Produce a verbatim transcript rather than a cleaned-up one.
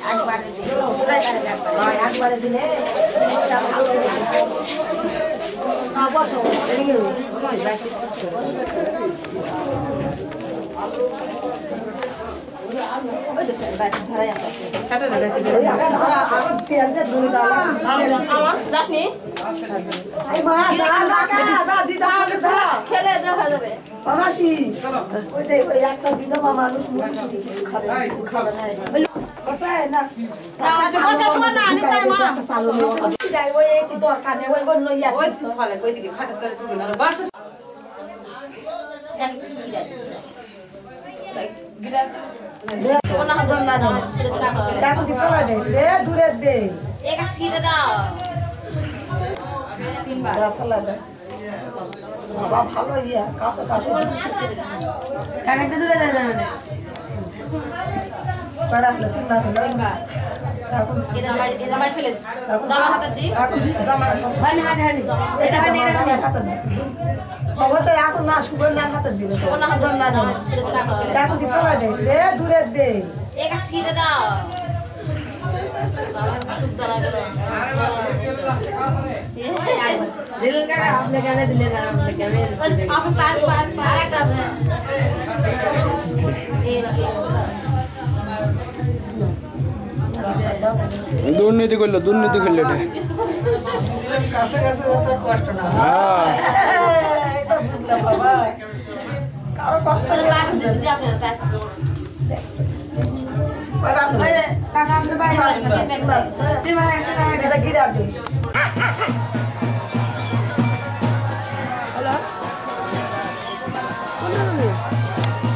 একবারে দিলে বসো খেলে দেখা যাবে মাসি ওই ওই একটা বিধবা মানুষ কিছু খাবে কিছু খাবে না দরকার নেই ওই বন্য দূরে দে বাবা ভালো ইয়া কাছে কাছে কাকাটা দূরে যায় না মানে রাখলে তিন বার হলো এখন এটা মাই এটা মাই ফেলে জামা হাতে দি জামা হানি হানি হানি এটা হানি এটা হাতে দি হচ্ছে এখন না সুবল না হাতে দিবে না হাতে না জানো এখন দি ফেলা দে দে দূরে দে এক সিটে দাও दिल का आपने कहने दिले ना आपने क्या मेरे आप पार पार पार कर দুর্নীতি করলো দুর্নীতি করলো এটা কাছে কাছে তো কষ্ট না হ্যাঁ এটা বুঝলাম বাবা কারো কষ্ট লাগে দিদি আপনার কাছে ওই কাকা আপনি বাইরে দিদি ভাই এটা গিরা দে হ্যালো